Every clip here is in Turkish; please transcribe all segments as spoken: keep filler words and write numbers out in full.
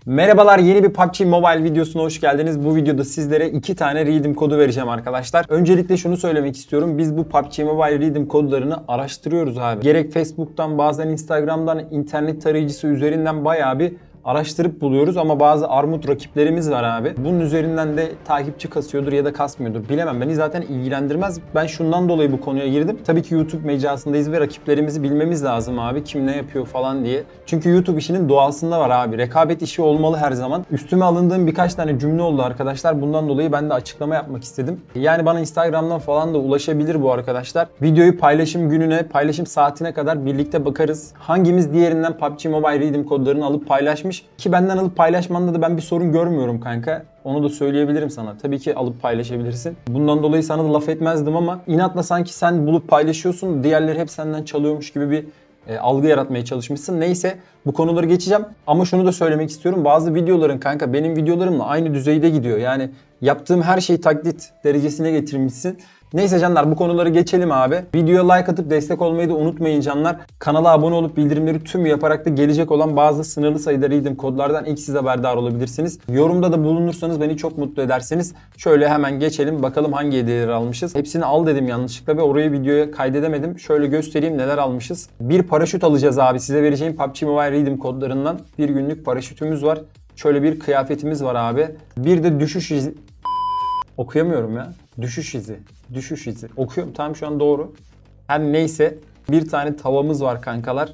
Merhabalar, yeni bir P U B G Mobile videosuna hoş geldiniz. Bu videoda sizlere iki tane redeem kodu vereceğim arkadaşlar. Öncelikle şunu söylemek istiyorum. Biz bu P U B G Mobile redeem kodlarını araştırıyoruz abi. Gerek Facebook'tan, bazen Instagram'dan, internet tarayıcısı üzerinden bayağı bir araştırıp buluyoruz ama bazı armut rakiplerimiz var abi. Bunun üzerinden de takipçi kasıyordur ya da kasmıyordur. Bilemem, beni zaten ilgilendirmez. Ben şundan dolayı bu konuya girdim. Tabii ki YouTube mecrasındayız ve rakiplerimizi bilmemiz lazım abi. Kim ne yapıyor falan diye. Çünkü YouTube işinin doğasında var abi. Rekabet işi olmalı her zaman. Üstüme alındığım birkaç tane cümle oldu arkadaşlar. Bundan dolayı ben de açıklama yapmak istedim. Yani bana Instagram'dan falan da ulaşabilir bu arkadaşlar. Videoyu paylaşım gününe, paylaşım saatine kadar birlikte bakarız. Hangimiz diğerinden P U B G Mobile redeem kodlarını alıp paylaşmış ki benden alıp paylaşmanda da ben bir sorun görmüyorum kanka. Onu da söyleyebilirim sana. Tabii ki alıp paylaşabilirsin. Bundan dolayı sana da laf etmezdim ama inatla sanki sen bulup paylaşıyorsun, diğerleri hep senden çalıyormuş gibi bir e, algı yaratmaya çalışmışsın. Neyse, bu konuları geçeceğim ama şunu da söylemek istiyorum. Bazı videoların kanka benim videolarımla aynı düzeyde gidiyor. Yani yaptığım her şeyi taklit derecesine getirmişsin. Neyse canlar, bu konuları geçelim abi. Videoya like atıp destek olmayı da unutmayın canlar. Kanala abone olup bildirimleri tüm yaparak da gelecek olan bazı sınırlı sayıda redeem kodlardan ilk siz haberdar olabilirsiniz. Yorumda da bulunursanız beni çok mutlu ederseniz. Şöyle hemen geçelim bakalım hangi hediyeleri almışız. Hepsini al dedim yanlışlıkla ve orayı videoya kaydedemedim. Şöyle göstereyim neler almışız. Bir paraşüt alacağız abi. Size vereceğim P U B G Mobile redeem kodlarından bir günlük paraşütümüz var. Şöyle bir kıyafetimiz var abi. Bir de düşüş izi... Okuyamıyorum ya. Düşüş izi. Düşüş izi. Okuyorum. Tamam, şu an doğru. Her neyse. Bir tane tavamız var kankalar.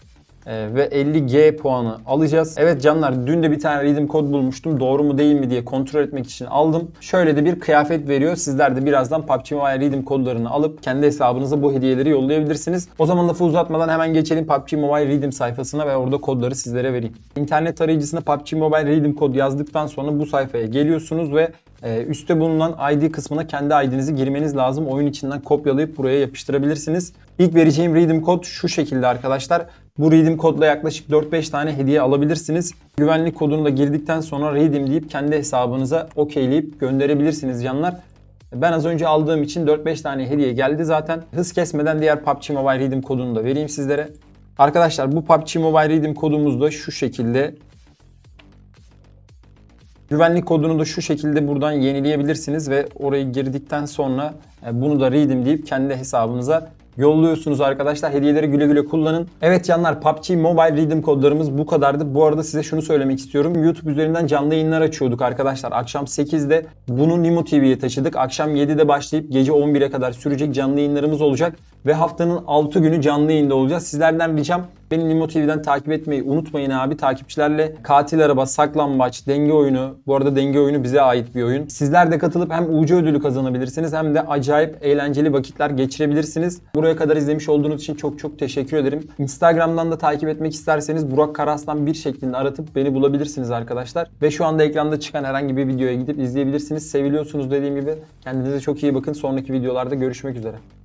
Ee, ve elli G puanı alacağız. Evet canlar, dün de bir tane redeem kod bulmuştum. Doğru mu değil mi diye kontrol etmek için aldım. Şöyle de bir kıyafet veriyor. Sizler de birazdan P U B G Mobile redeem kodlarını alıp kendi hesabınıza bu hediyeleri yollayabilirsiniz. O zaman lafı uzatmadan hemen geçelim P U B G Mobile redeem sayfasına ve orada kodları sizlere vereyim. İnternet tarayıcısına P U B G Mobile redeem kod yazdıktan sonra bu sayfaya geliyorsunuz ve Ee, üstte bulunan I D kısmına kendi I D'nizi girmeniz lazım. Oyun içinden kopyalayıp buraya yapıştırabilirsiniz. İlk vereceğim redeem kod şu şekilde arkadaşlar. Bu redeem kodla yaklaşık dört beş tane hediye alabilirsiniz. Güvenlik kodunu da girdikten sonra redeem deyip kendi hesabınıza okeyleyip gönderebilirsiniz canlar. Ben az önce aldığım için dört beş tane hediye geldi zaten. Hız kesmeden diğer P U B G Mobile redeem kodunu da vereyim sizlere. Arkadaşlar bu P U B G Mobile redeem kodumuz da şu şekilde. Güvenlik kodunu da şu şekilde buradan yenileyebilirsiniz ve orayı girdikten sonra bunu da redeem deyip kendi hesabınıza yolluyorsunuz arkadaşlar. Hediyeleri güle güle kullanın. Evet canlar, P U B G Mobile redeem kodlarımız bu kadardı. Bu arada size şunu söylemek istiyorum. YouTube üzerinden canlı yayınlar açıyorduk arkadaşlar. Akşam sekizde bunu Nimo T V'ye taşıdık. Akşam yedide başlayıp gece on bire kadar sürecek canlı yayınlarımız olacak. Ve haftanın altı günü canlı yayında olacağız. Sizlerden ricam beni Nimo T V'den takip etmeyi unutmayın abi. Takipçilerle katil araba, saklambaç, denge oyunu. Bu arada denge oyunu bize ait bir oyun. Sizler de katılıp hem U C ödülü kazanabilirsiniz hem de acayip eğlenceli vakitler geçirebilirsiniz. Buraya kadar izlemiş olduğunuz için çok çok teşekkür ederim. Instagram'dan da takip etmek isterseniz Burak Karaslan bir şeklinde aratıp beni bulabilirsiniz arkadaşlar. Ve şu anda ekranda çıkan herhangi bir videoya gidip izleyebilirsiniz. Seviliyorsunuz dediğim gibi. Kendinize çok iyi bakın. Sonraki videolarda görüşmek üzere.